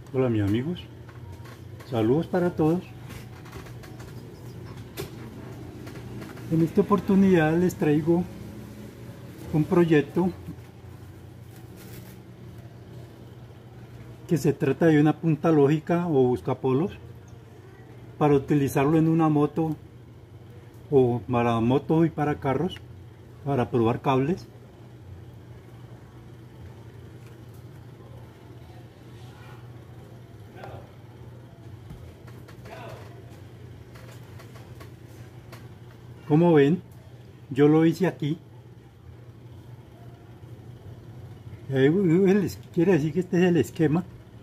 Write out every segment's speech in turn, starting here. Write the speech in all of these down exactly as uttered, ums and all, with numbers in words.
Hola mis amigos, saludos para todos. En esta oportunidad les traigo un proyecto que se trata de una punta lógica o buscapolos para utilizarlo en una moto o para moto y para carros, para probar cables. Como ven, yo lo hice aquí. Quiere decir que este es el esquema.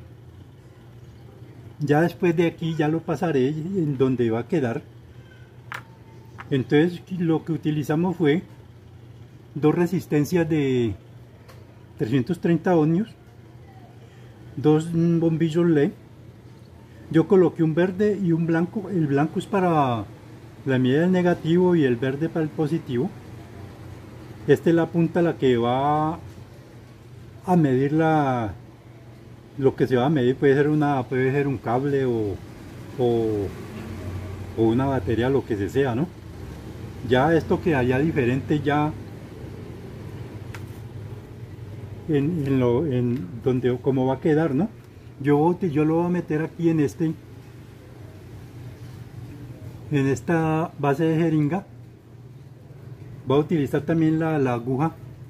Ya después de aquí ya lo pasaré en donde va a quedar. Entonces lo que utilizamos fue dos resistencias de trescientos treinta ohmios, dos bombillos L E D. Yo coloqué un verde y un blanco. El blanco es para la medida del negativo y el verde para el positivo. Esta es la punta a la que va a medir la lo que se va a medir. Puede ser una puede ser un cable o, o, o una batería, lo que se sea, ¿no? Ya esto quedaría diferente ya en, en lo en donde cómo va a quedar, ¿no? Yo, yo lo voy a meter aquí en este en esta base de jeringa. Voy a utilizar también la, la aguja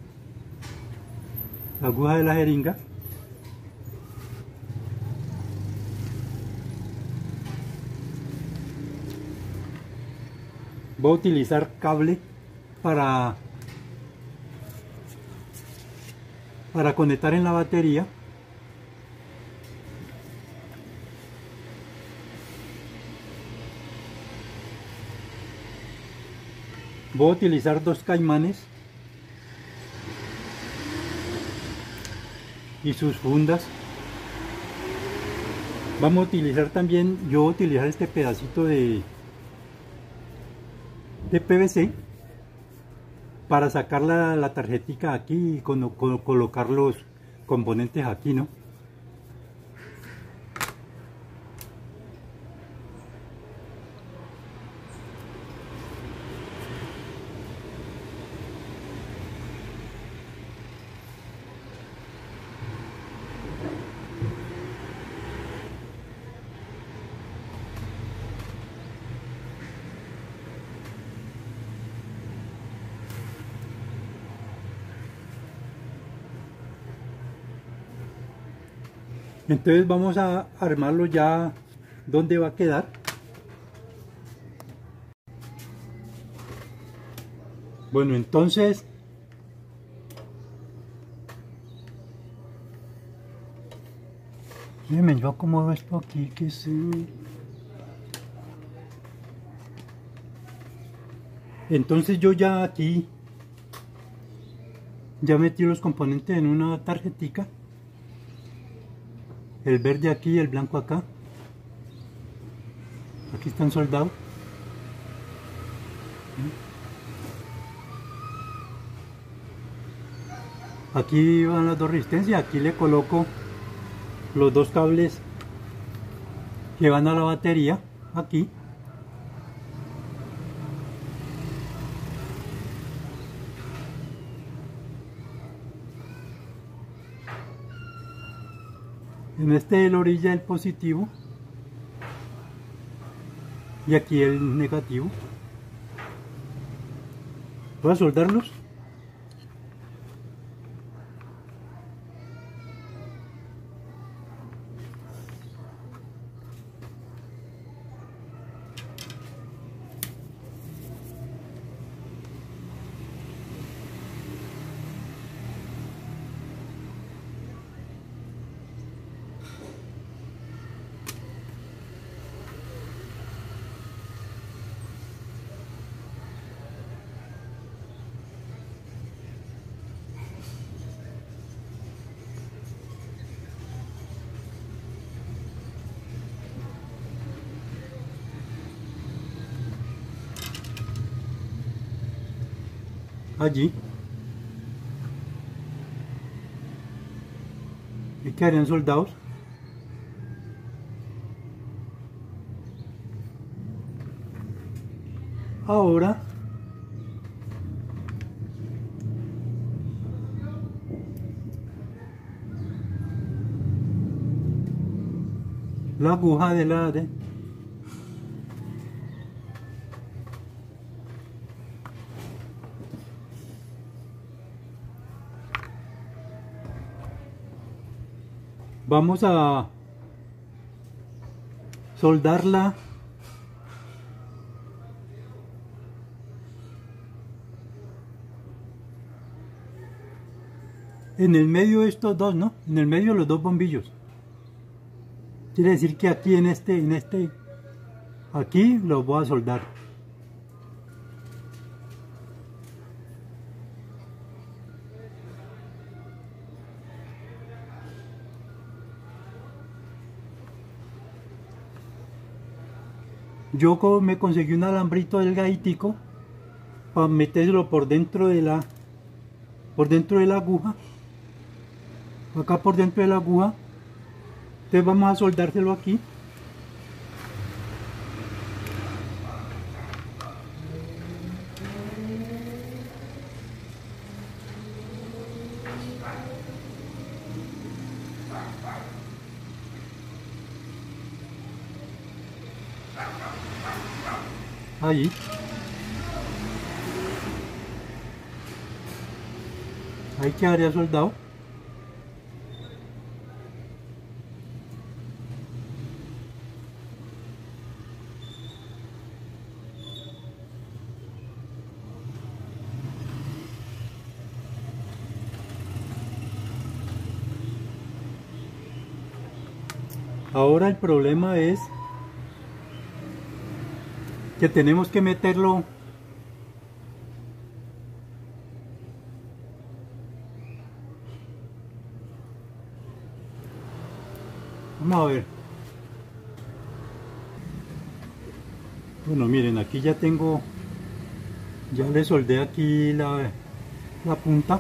la aguja de la jeringa. Voy a utilizar cable para para conectar en la batería. Voy a utilizar dos caimanes y sus fundas. Vamos a utilizar también, yo voy a utilizar este pedacito de, de P V C para sacar la, la tarjetica aquí y con, con, colocar los componentes aquí, ¿no? Entonces vamos a armarlo ya donde va a quedar. Bueno, entonces déjenme yo acomodo esto aquí que se... Entonces yo ya aquí ya metí los componentes en una tarjetica. El verde aquí y el blanco acá. Aquí están soldados. Aquí van las dos resistencias. Aquí le coloco los dos cables que van a la batería. Aquí. En este el orilla el positivo y aquí el negativo. Voy a soldarlos. Allí y quedarían soldados. Ahora la aguja de la de vamos a soldarla en el medio de estos dos, ¿no? En el medio de los dos bombillos. Quiere decir que aquí en este, en este, aquí los voy a soldar. Yo me conseguí un alambrito delgaditico para meterlo por dentro de la, por dentro de la aguja, acá por dentro de la aguja. Entonces vamos a soldárselo aquí. Ahí. Ahí quedaría soldado. Ahora el problema es que tenemos que meterlo vamos a ver. Bueno, miren, aquí ya tengo, ya le soldé aquí la, la punta,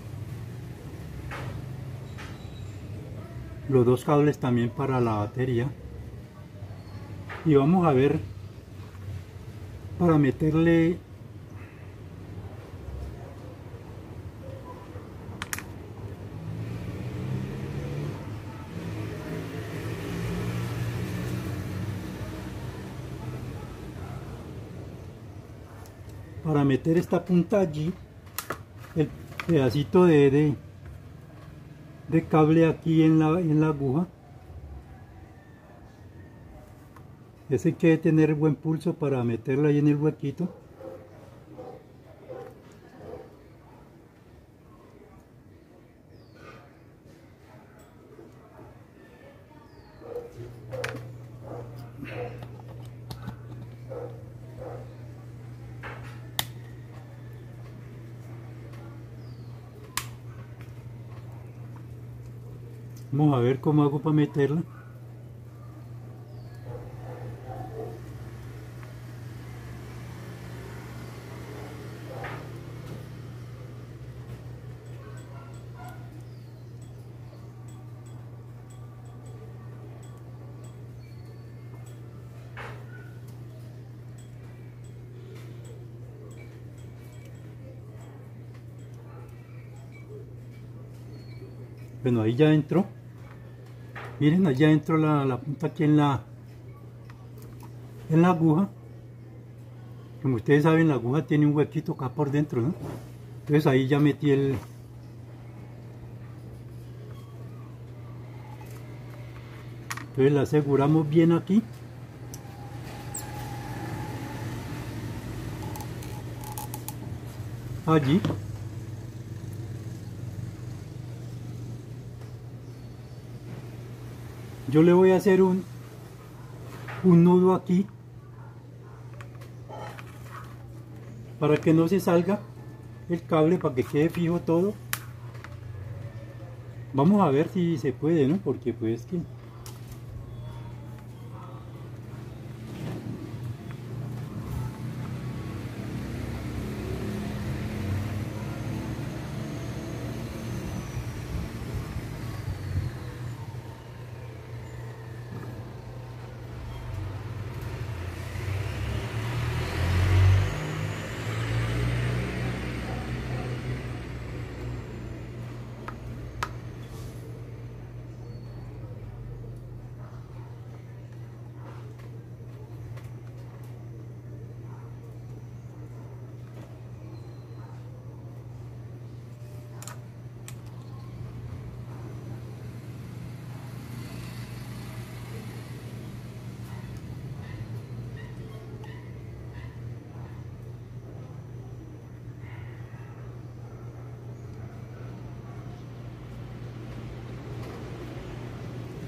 los dos cables también para la batería, y vamos a ver para meterle para meter esta punta allí, el pedacito de, de, de cable aquí en la, en la aguja. Ese hay que tener buen pulso para meterlo ahí en el huequito. Vamos a ver cómo hago para meterla. Bueno, ahí ya entró. Miren, allá entró la, la punta aquí en la en la aguja. Como ustedes saben, la aguja tiene un huequito acá por dentro, ¿no? Entonces ahí ya metí el entonces la aseguramos bien aquí. Allí. Yo le voy a hacer un, un nudo aquí para que no se salga el cable, para que quede fijo todo. Vamos a ver si se puede, ¿no? Porque pues que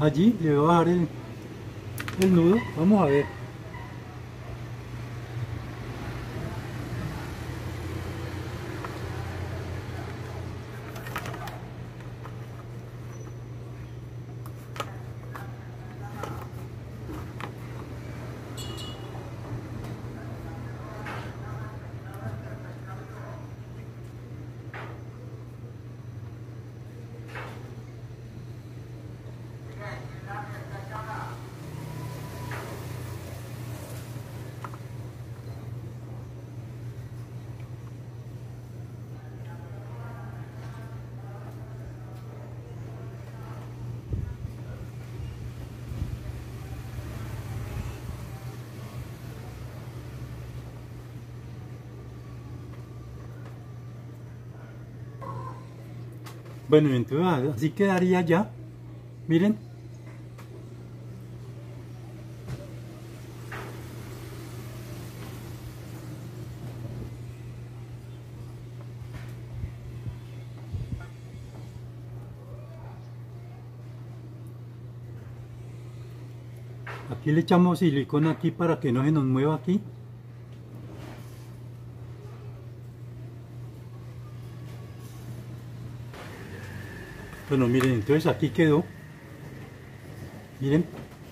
allí le voy a bajar el, el nudo. Vamos a ver. Bueno, entonces así quedaría ya. Miren. Aquí le echamos silicona aquí para que no se nos mueva aquí. Bueno, miren, entonces aquí quedó. Miren.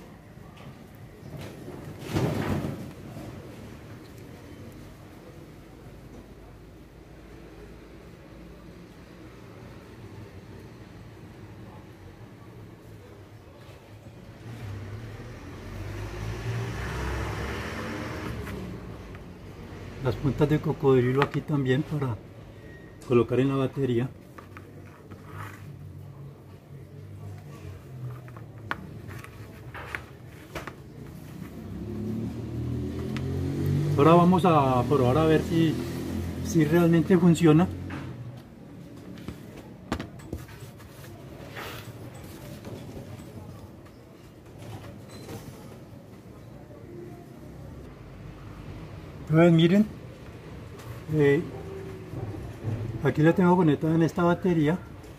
Las puntas de cocodrilo aquí también para colocar en la batería. Ahora vamos a probar a ver si, si realmente funciona. Entonces miren, eh, aquí la tengo conectada en esta batería.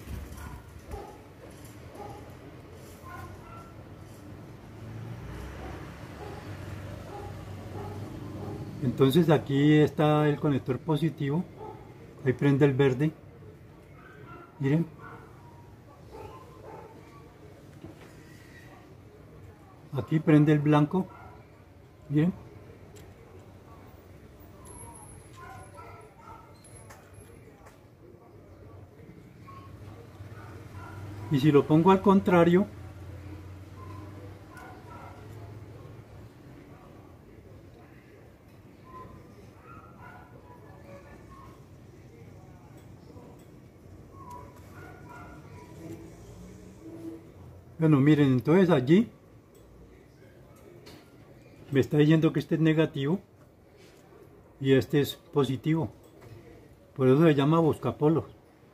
Entonces aquí está el conector positivo, ahí prende el verde, miren. Aquí prende el blanco, miren. Y si lo pongo al contrario, bueno, miren, entonces allí me está diciendo que este es negativo y este es positivo. Por eso se llama buscapolos.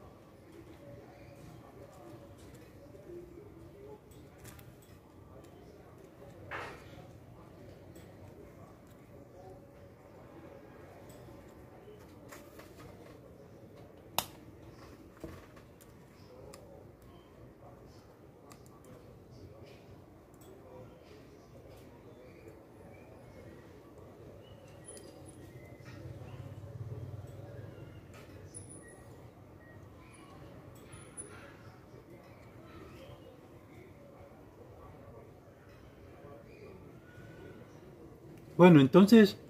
Bueno, entonces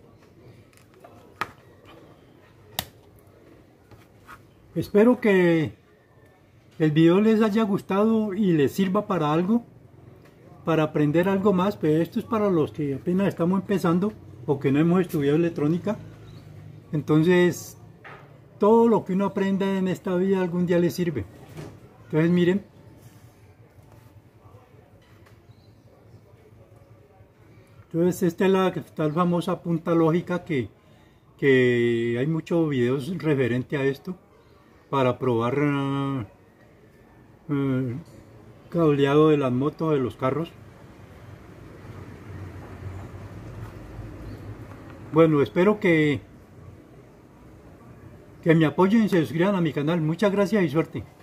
espero que el video les haya gustado y les sirva para algo, para aprender algo más, pero esto es para los que apenas estamos empezando o que no hemos estudiado electrónica. Entonces, todo lo que uno aprenda en esta vida algún día le sirve. Entonces, miren. Entonces esta es la tal famosa punta lógica que, que hay muchos videos referente a esto para probar uh, uh, cableado de las motos, de los carros. Bueno, espero que, que me apoyen y se suscriban a mi canal. Muchas gracias y suerte.